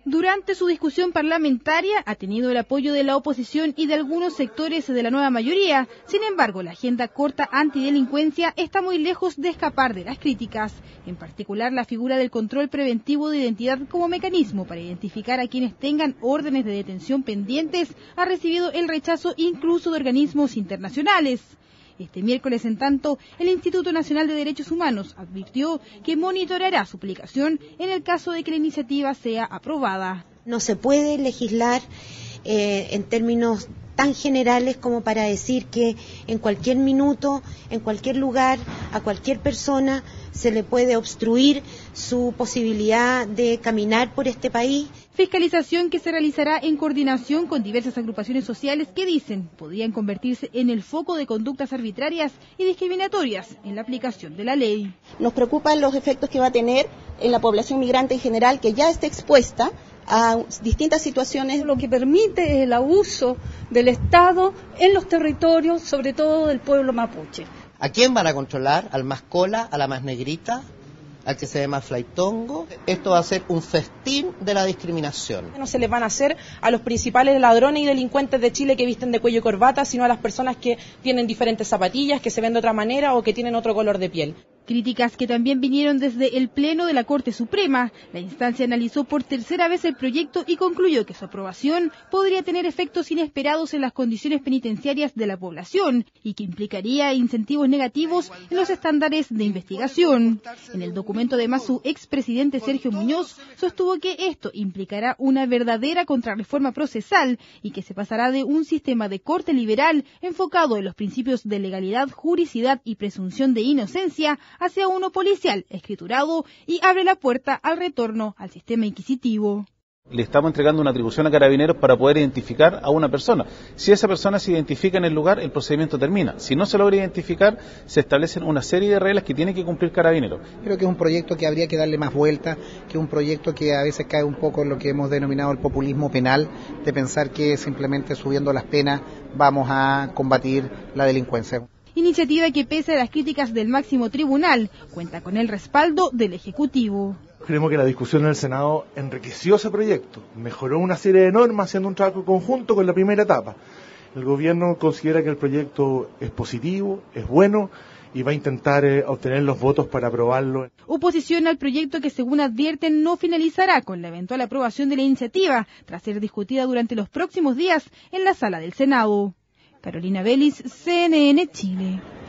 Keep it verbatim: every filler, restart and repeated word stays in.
Durante su discusión parlamentaria ha tenido el apoyo de la oposición y de algunos sectores de la nueva mayoría. Sin embargo, la agenda corta antidelincuencia está muy lejos de escapar de las críticas. En particular, la figura del control preventivo de identidad como mecanismo para identificar a quienes tengan órdenes de detención pendientes ha recibido el rechazo incluso de organismos internacionales. Este miércoles, en tanto, el Instituto Nacional de Derechos Humanos advirtió que monitoreará su aplicación en el caso de que la iniciativa sea aprobada. No se puede legislar eh, en términos tan generales como para decir que en cualquier minuto, en cualquier lugar, a cualquier persona se le puede obstruir su posibilidad de caminar por este país. Fiscalización que se realizará en coordinación con diversas agrupaciones sociales que dicen podrían convertirse en el foco de conductas arbitrarias y discriminatorias en la aplicación de la ley. Nos preocupan los efectos que va a tener en la población migrante en general, que ya está expuesta a distintas situaciones. Lo que permite es el abuso del Estado en los territorios, sobre todo del pueblo mapuche. ¿A quién van a controlar? ¿Al más cola? ¿A la más negrita? ¿Al que se ve más flaitongo? Esto va a ser un festín de la discriminación. No se les van a hacer a los principales ladrones y delincuentes de Chile que visten de cuello y corbata, sino a las personas que tienen diferentes zapatillas, que se ven de otra manera o que tienen otro color de piel. Críticas que también vinieron desde el Pleno de la Corte Suprema. La instancia analizó por tercera vez el proyecto y concluyó que su aprobación podría tener efectos inesperados en las condiciones penitenciarias de la población y que implicaría incentivos negativos en los estándares de investigación. En el documento, además, su expresidente Sergio Muñoz sostuvo que esto implicará una verdadera contrarreforma procesal y que se pasará de un sistema de corte liberal enfocado en los principios de legalidad, juridicidad y presunción de inocencia hacia uno policial, escriturado y abre la puerta al retorno al sistema inquisitivo. Le estamos entregando una atribución a Carabineros para poder identificar a una persona. Si esa persona se identifica en el lugar, el procedimiento termina. Si no se logra identificar, se establecen una serie de reglas que tiene que cumplir Carabineros. Creo que es un proyecto que habría que darle más vuelta, que es un proyecto que a veces cae un poco en lo que hemos denominado el populismo penal, de pensar que simplemente subiendo las penas vamos a combatir la delincuencia. Iniciativa que, pese a las críticas del máximo tribunal, cuenta con el respaldo del Ejecutivo. Creemos que la discusión en el Senado enriqueció ese proyecto, mejoró una serie de normas haciendo un trabajo conjunto con la primera etapa. El gobierno considera que el proyecto es positivo, es bueno y va a intentar eh, obtener los votos para aprobarlo. Oposición al proyecto que, según advierten, no finalizará con la eventual aprobación de la iniciativa, tras ser discutida durante los próximos días en la sala del Senado. Carolina Vélez, C N N Chile.